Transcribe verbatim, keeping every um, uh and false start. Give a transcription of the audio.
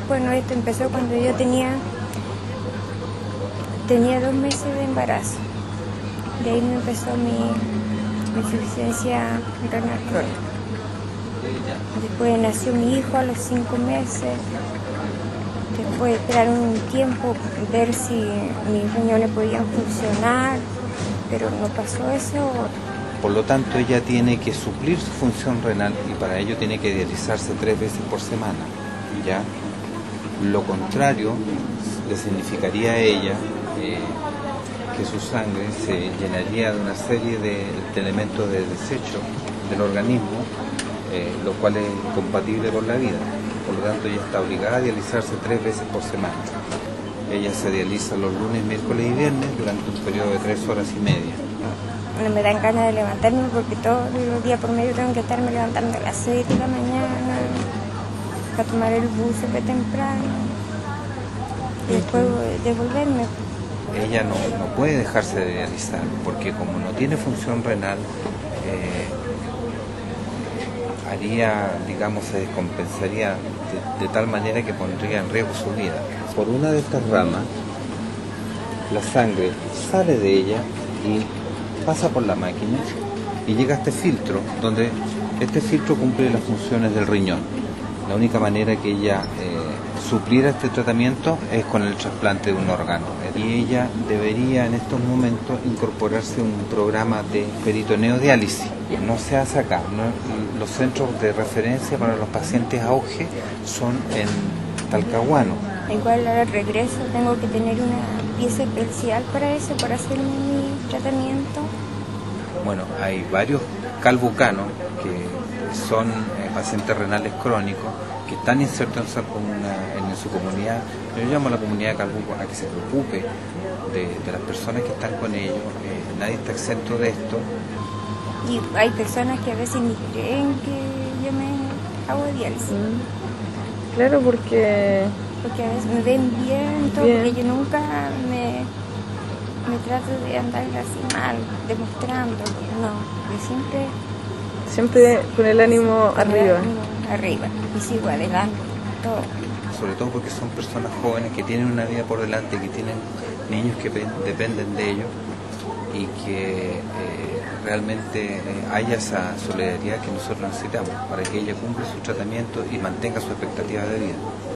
Bueno, esto empezó cuando yo tenía, tenía dos meses de embarazo. De ahí me empezó mi, mi insuficiencia renal crónica. Después nació mi hijo a los cinco meses. Después esperaron un tiempo, ver si mis riñones podían funcionar, pero no pasó eso. Por lo tanto, ella tiene que suplir su función renal y para ello tiene que dializarse tres veces por semana, ¿ya? Lo contrario le significaría a ella eh, que su sangre se llenaría de una serie de, de elementos de desecho del organismo, eh, lo cual es incompatible con la vida. Por lo tanto, ella está obligada a dializarse tres veces por semana. Ella se dializa los lunes, miércoles y viernes durante un periodo de tres horas y media. No me dan ganas de levantarme porque todos los días por medio tengo que estarme levantando a las seis de la mañana para tomar el bus súper temprano y después devolverme. Ella no, no puede dejarse de dializar porque como no tiene función renal, eh, haría, digamos, se descompensaría de, de tal manera que pondría en riesgo su vida. Por una de estas ramas, la sangre sale de ella y pasa por la máquina y llega a este filtro, donde este filtro cumple las funciones del riñón. La única manera que ella eh, supliera este tratamiento es con el trasplante de un órgano. Y ella debería en estos momentos incorporarse a un programa de peritoneodiálisis. No se hace acá. ¿no? Los centros de referencia para los pacientes auge son en Talcahuano. Igual al regreso tengo que tener una pieza especial para eso, para hacer mi tratamiento. Bueno, hay varios calbucanos que son eh, pacientes renales crónicos que están insertos en, comuna, en su comunidad. Yo llamo a la comunidad de Calbuco a que se preocupe de, de las personas que están con ellos. Eh, nadie está exento de esto. Y hay personas que a veces ni creen que yo me hago diálisis. Mm. Claro, porque... Porque a veces me ven bien, todo, bien. porque yo nunca me, me trato de andar así mal, demostrando que no, yo siempre... Siempre con el ánimo con arriba. El ánimo arriba, y sigo adelante, todo. Sobre todo porque son personas jóvenes que tienen una vida por delante, que tienen niños que dependen de ellos y que eh, realmente eh, haya esa solidaridad que nosotros necesitamos para que ella cumpla su tratamiento y mantenga su expectativa de vida.